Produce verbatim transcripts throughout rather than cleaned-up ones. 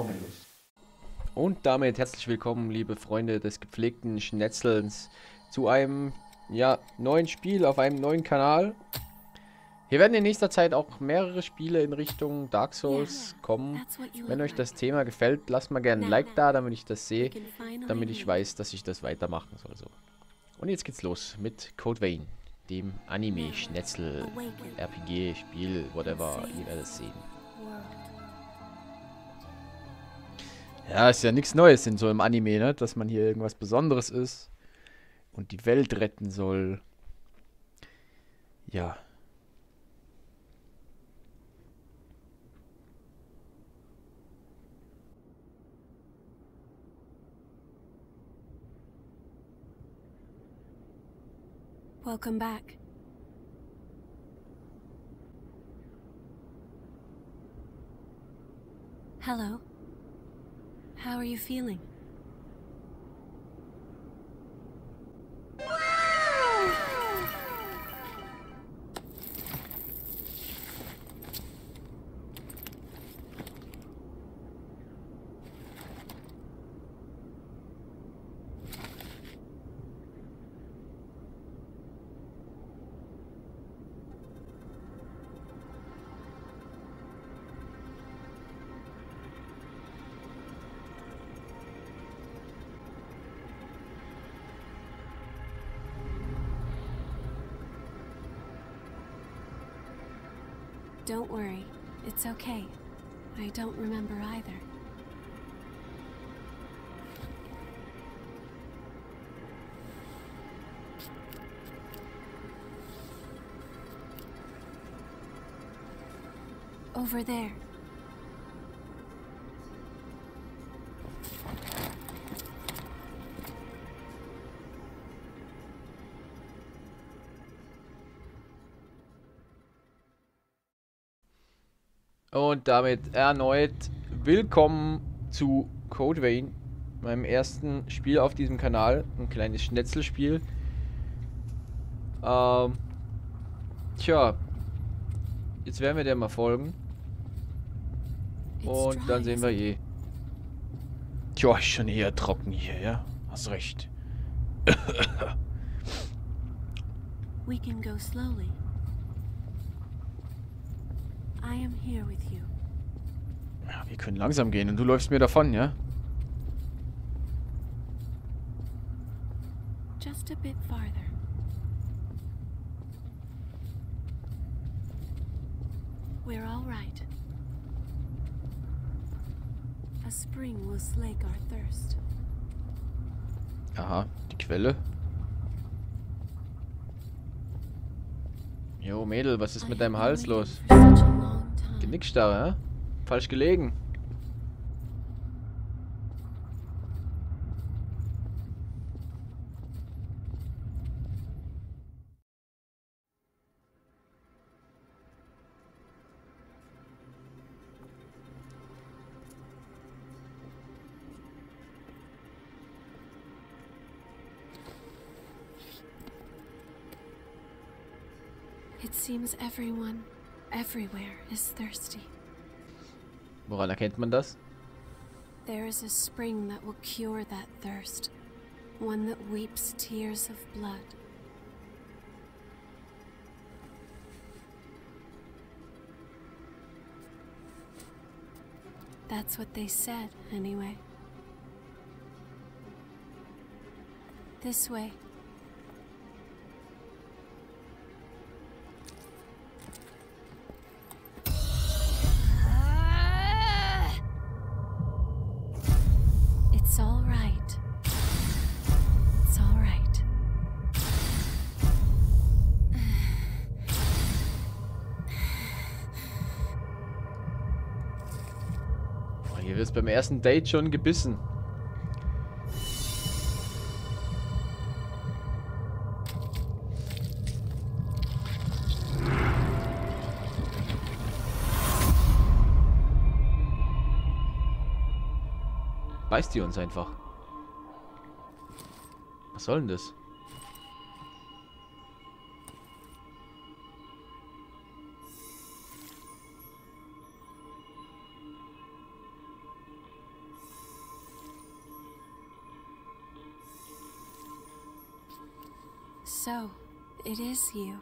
Kommenlos. Und damit herzlich willkommen, liebe Freunde des gepflegten Schnetzelns, zu einem ja, neuen Spiel auf einem neuen Kanal. Hier werden in nächster Zeit auch mehrere Spiele in Richtung Dark Souls kommen. Wenn euch das Thema gefällt, lasst mal gerne ein Like da, damit ich das sehe, damit ich weiß, dass ich das weitermachen soll. So. Und jetzt geht's los mit Code Vein, dem Anime, Schnetzel, R P G, Spiel, whatever, ihr werdet es sehen. Ja, ist ja nichts Neues in so einem Anime, ne? Dass man hier irgendwas Besonderes ist und die Welt retten soll. Ja. Welcome back. Hello. How are you feeling? Don't worry, it's okay. I don't remember either. Over there. Und damit erneut willkommen zu Code Vein, meinem ersten Spiel auf diesem Kanal. Ein kleines Schnetzelspiel. Ähm, tja, jetzt werden wir der mal folgen. Und dann sehen wir je. Tja, ist schon eher trocken hier, ja? Hast recht. We can go slowly. I am here with you. Ja, wir können langsam gehen und du läufst mir davon, ja? Just a bit farther. We're all right. A spring will slake our thirst. Aha, die Quelle. Jo, Mädel, was ist mit deinem Hals los? Genickstarre, hä? Falsch gelegen. It seems everyone, everywhere is thirsty. Woran erkennt man das? There is a spring that will cure that thirst. One that weeps tears of blood. That's what they said, anyway. This way. It's all right. It's all right. Oh, hier wird beim ersten Date schon gebissen. Beißt die uns einfach. Was soll denn das? So, it is you.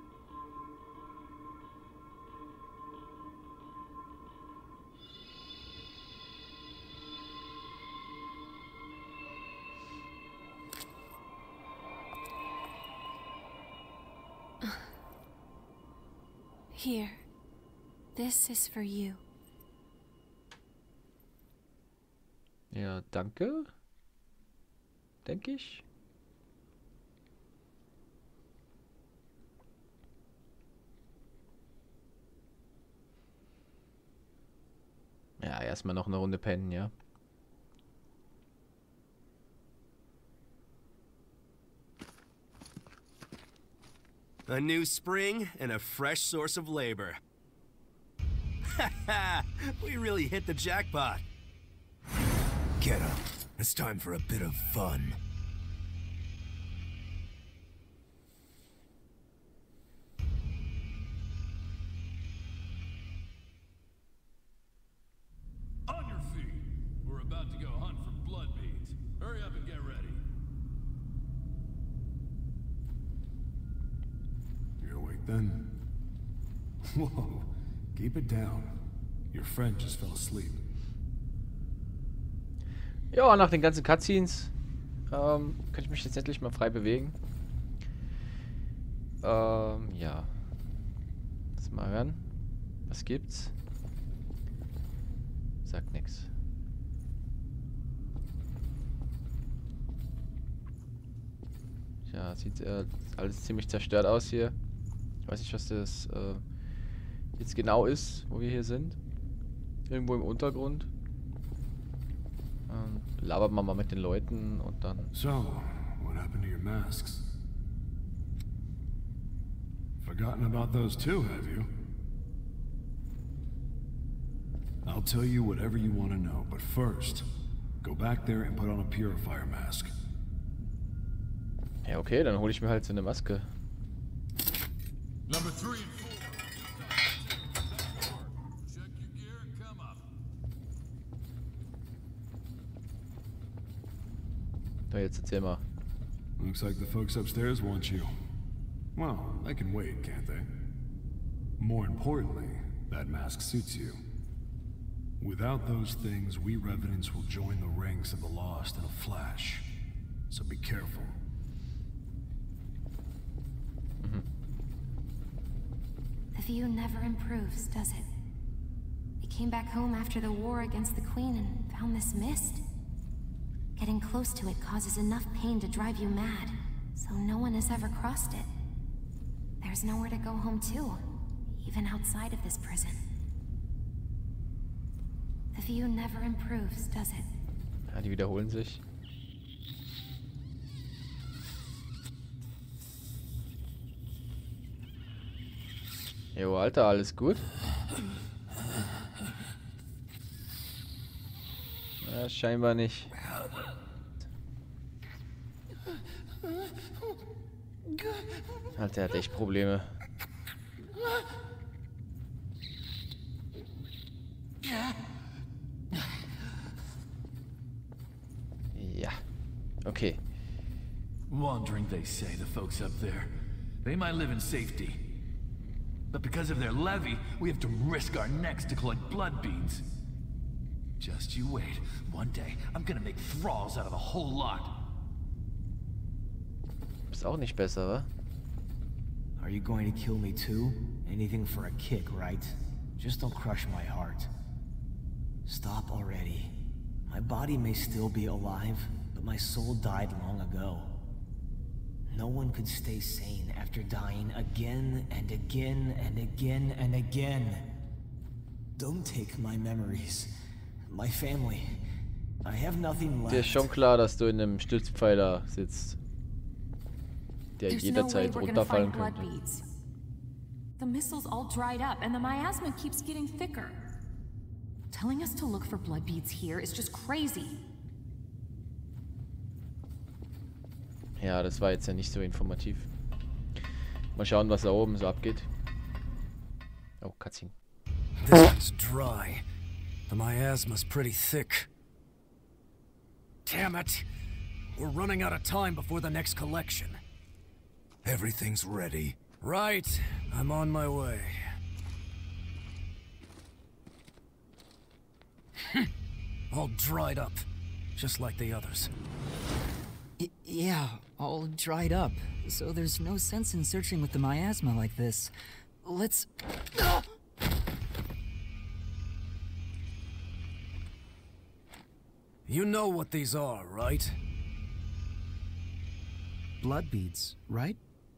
Here. This is for you. Ja, danke. Denke ich. Ja, erstmal noch eine Runde pennen, ja. A new spring and a fresh source of labor. Haha, we really hit the jackpot. Get up. It's time for a bit of fun. On your feet. We're about to go hunt for blood beads. Hurry up and get ready. You're awake then? Whoa, keep it down. Your friend just fell asleep. Ja, nach den ganzen Cutscenes ähm, kann ich mich jetzt endlich mal frei bewegen. Ähm, ja. Lass mal hören. Was gibt's? Sagt nix. Ja, sieht äh, alles ziemlich zerstört aus hier. Ich weiß nicht, was das äh, jetzt genau ist, wo wir hier sind. Irgendwo im Untergrund. Ähm, labert man mal mit den Leuten und dann... So, what happened to your masks? Forgotten about those too, have you? I'll tell you whatever you want to know, but first, go back there and put on a purifier mask. Ja, okay, dann hole ich mir halt so eine Maske. Number three and four. Check your gear and come up. Na, jetzt erzähl mal. Looks like the folks upstairs want you. Well, they can wait, can't they? More importantly, that mask suits you. Without those things, we Revenants will join the ranks of the Lost in a flash. So be careful. The view never improves, does it? We came back home after the war against the Queen and found this mist. Getting close to it causes enough pain to drive you mad, so no one has ever crossed it. There's nowhere to go home to, even outside of this prison. The view never improves, does it? Ja, die wiederholen sich. Jo, Alter, alles gut? Ja, scheinbar nicht. Alter, der hat echt Probleme. Ja. Okay. Wandering, they say, the folks up there. They might live in safety. But because of their levy, we have to risk our necks to collect blood beads. Just you wait. One day, I'm gonna make thralls out of the whole lot. Ist auch nicht besser, wa? Are you going to kill me too? Anything for a kick, right? Just don't crush my heart. Stop already. My body may still be alive, but my soul died long ago. No one could stay sane after dying again and again and again and again. Don't take my memories. My family. I have nothing left. Dir ist schon klar, dass du in einem Stützpfeiler sitzt, der There's jederzeit no way we're gonna runterfallen find blood könnte. beads. The missile's all dried up and the miasma keeps getting thicker. Telling us to look for blood beads here is just crazy. Ja, das war jetzt ja nicht so informativ. Mal schauen, was da oben so abgeht. Oh, Cutscene. This is dry. The miasma's pretty thick. Damn it! We're running out of time before the next collection. Everything's ready. Right. I'm on my way. All dried up, just like the others. Y yeah, all dried up. So there's no sense in searching with the miasma like this. Let's... Ah! You know what these are, right? Blood beads, right?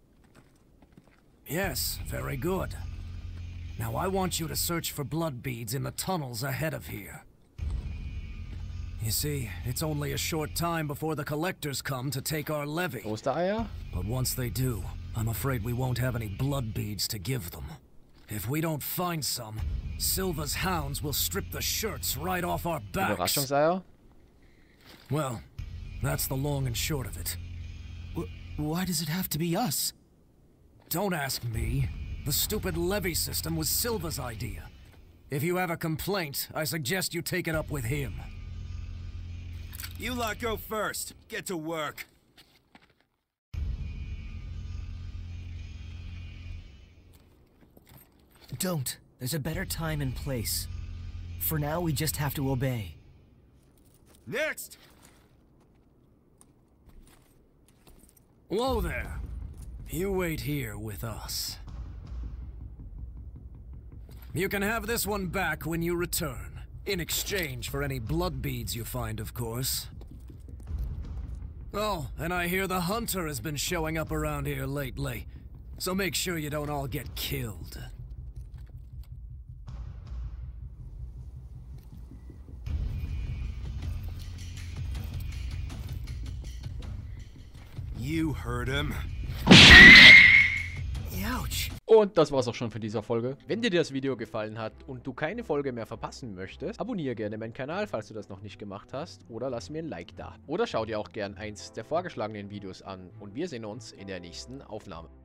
Yes, very good. Now I want you to search for blood beads in the tunnels ahead of here. You see, it's only a short time before the collectors come to take our levy. Ostereier? But once they do, I'm afraid we won't have any blood beads to give them. If we don't find some, Silva's hounds will strip the shirts right off our backs. Überraschungseier? Well, that's the long and short of it. W why does it have to be us? Don't ask me. The stupid levy system was Silva's idea. If you have a complaint, I suggest you take it up with him. You lot go first. Get to work. Don't. There's a better time and place. For now, we just have to obey. Next! Whoa there. You wait here with us. You can have this one back when you return. In exchange for any blood beads you find, of course. Oh, and I hear the hunter has been showing up around here lately. So make sure you don't all get killed. You heard him. Ouch. Und das war's auch schon für diese Folge. Wenn dir das Video gefallen hat und du keine Folge mehr verpassen möchtest, abonniere gerne meinen Kanal, falls du das noch nicht gemacht hast, oder lass mir ein Like da. Oder schau dir auch gern eins der vorgeschlagenen Videos an und wir sehen uns in der nächsten Aufnahme.